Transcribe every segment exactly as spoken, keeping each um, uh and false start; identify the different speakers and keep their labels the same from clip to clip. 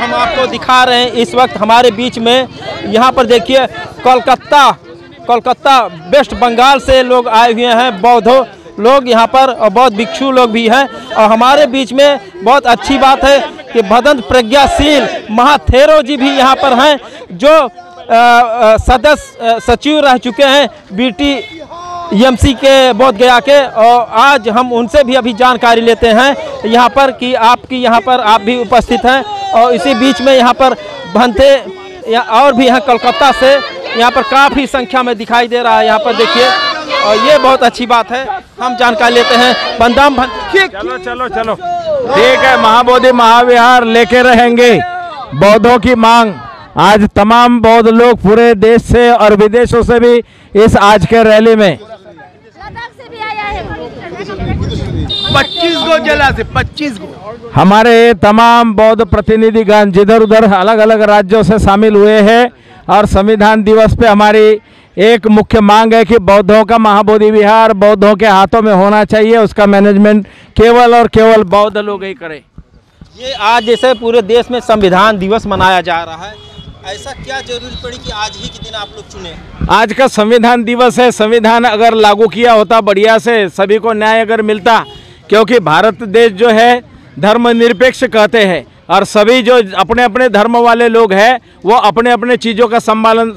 Speaker 1: हम आपको दिखा रहे हैं इस वक्त हमारे बीच में। यहाँ पर देखिए कोलकाता कोलकाता वेस्ट बंगाल से लोग आए हुए हैं, बौद्ध लोग यहाँ पर और बौद्ध भिक्षु लोग भी हैं। और हमारे बीच में बहुत अच्छी बात है कि भदंत प्रज्ञाशील महाथेरो जी भी यहाँ पर हैं, जो सदस्य सचिव रह चुके हैं बीटी ईएमसी के बोध गया के। और आज हम उनसे भी अभी जानकारी लेते हैं यहाँ पर कि आपकी यहाँ पर आप भी उपस्थित हैं। और इसी बीच में यहाँ पर भंते या और भी हैं कोलकाता से, यहाँ पर काफ़ी संख्या में दिखाई दे रहा है। यहाँ पर देखिए और ये बहुत अच्छी बात है। हम जानकारी लेते हैं बंदाम भंते।
Speaker 2: चलो चलो चलो ठीक है। महाबोधि महाविहार लेके रहेंगे बौद्धों की मांग। आज तमाम बौद्ध लोग पूरे देश से और विदेशों से भी इस आज के रैली में
Speaker 3: से भी आया है।
Speaker 4: पच्चीस गो जिला से पच्चीस गो
Speaker 2: हमारे तमाम बौद्ध प्रतिनिधिगण जिधर उधर अलग अलग राज्यों से शामिल हुए हैं। और संविधान दिवस पे हमारी एक मुख्य मांग है कि बौद्धों का महाबोधि विहार बौद्धों के हाथों में होना चाहिए। उसका मैनेजमेंट केवल और केवल बौद्ध लोग ही करें।
Speaker 1: ये आज जैसे पूरे देश में संविधान दिवस मनाया जा रहा है, ऐसा क्या जरूरी पड़ी कि आज ही के दिन आप लोग चुने?
Speaker 2: आज का संविधान दिवस है। संविधान अगर लागू किया होता बढ़िया से, सभी को न्याय अगर मिलता, क्योंकि भारत देश जो है धर्मनिरपेक्ष कहते हैं और सभी जो अपने अपने धर्म वाले लोग हैं वो अपने अपने चीज़ों का संचालन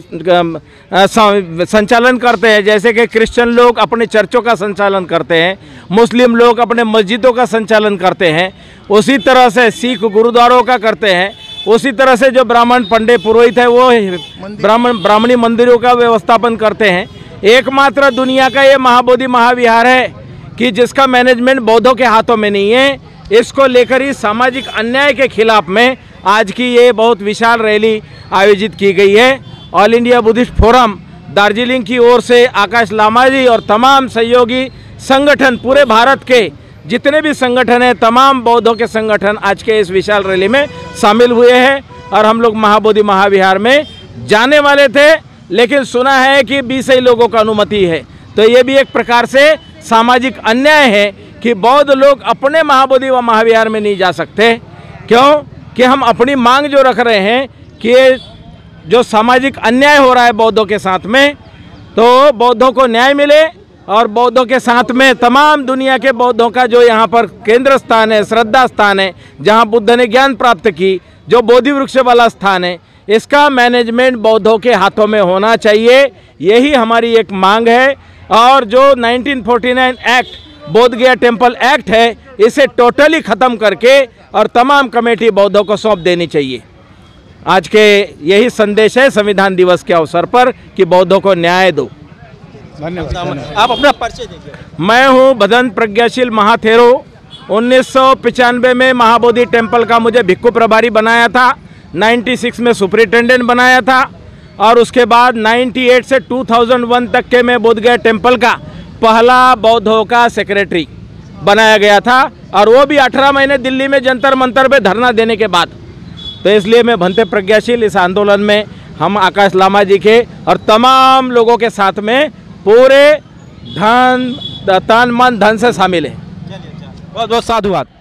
Speaker 2: संचालन करते हैं। जैसे कि क्रिश्चियन लोग अपने चर्चों का संचालन करते हैं, मुस्लिम लोग अपने मस्जिदों का संचालन करते हैं, उसी तरह से सिख गुरुद्वारों का करते हैं, उसी तरह से जो ब्राह्मण पंडित पुरोहित है वो ब्राह्मण ब्राह्मणी मंदिरों का व्यवस्थापन करते हैं। एकमात्र दुनिया का ये महाबोधि महाविहार है कि जिसका मैनेजमेंट बौद्धों के हाथों में नहीं है। इसको लेकर ही सामाजिक अन्याय के खिलाफ में आज की ये बहुत विशाल रैली आयोजित की गई है। All India Buddhist forum Darjeeling की ओर से आकाश लामा जी और तमाम सहयोगी संगठन, पूरे भारत के जितने भी संगठन हैं, तमाम बौद्धों के संगठन आज के इस विशाल रैली में शामिल हुए हैं। और हम लोग महाबोधि महाविहार में जाने वाले थे, लेकिन सुना है कि बीस ही लोगों का अनुमति है। तो ये भी एक प्रकार से सामाजिक अन्याय है कि बौद्ध लोग अपने महाबोधि व महाविहार में नहीं जा सकते। क्यों कि हम अपनी मांग जो रख रहे हैं कि जो सामाजिक अन्याय हो रहा है बौद्धों के साथ में, तो बौद्धों को न्याय मिले और बौद्धों के साथ में तमाम दुनिया के बौद्धों का जो यहाँ पर केंद्र स्थान है, श्रद्धा स्थान है, जहाँ बुद्ध ने ज्ञान प्राप्त की, जो बोधि वृक्ष वाला स्थान है, इसका मैनेजमेंट बौद्धों के हाथों में होना चाहिए। यही हमारी एक मांग है। और जो नाइनटीन फोर्टी नाइन एक्ट बोध गया टेम्पल एक्ट है, इसे टोटली ख़त्म करके और तमाम कमेटी बौद्धों को सौंप देनी चाहिए। आज के यही संदेश है संविधान दिवस के अवसर पर कि बौद्धों को न्याय दो।
Speaker 1: धन्यवाद। आप अपना परिचय दीजिए।
Speaker 2: मैं हूँ भदंत प्रज्ञाशील महाथेरो। उन्नीस सौ पचानवे में महाबोधि टेम्पल का मुझे भिक्खु प्रभारी बनाया था, छियानवे में सुपरिटेंडेंट बनाया था और उसके बाद अट्ठानवे से दो हज़ार एक तक के में बोध गया टेम्पल का पहला बौद्धों का सेक्रेटरी बनाया गया था। और वो भी अठारह महीने दिल्ली में जंतर मंतर पे धरना देने के बाद। तो इसलिए मैं भंते प्रज्ञाशील इस आंदोलन में हम आकाश लामा जी के और तमाम लोगों के साथ में पूरे धन तन मन धन से शामिल है।
Speaker 1: बहुत बहुत साधुवाद।